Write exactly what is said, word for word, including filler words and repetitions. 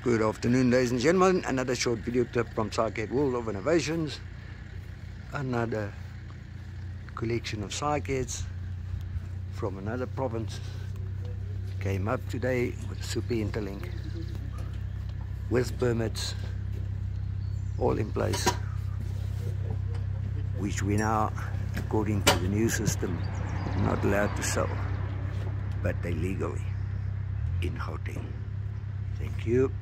Good afternoon, ladies and gentlemen. Another short video clip from Cycad World of Innovations. Another collection of Cycads from another province. Came up today with a super interlink with permits all in place, which we now, according to the new system, not allowed to sell, but they legally in Gauteng. Thank you.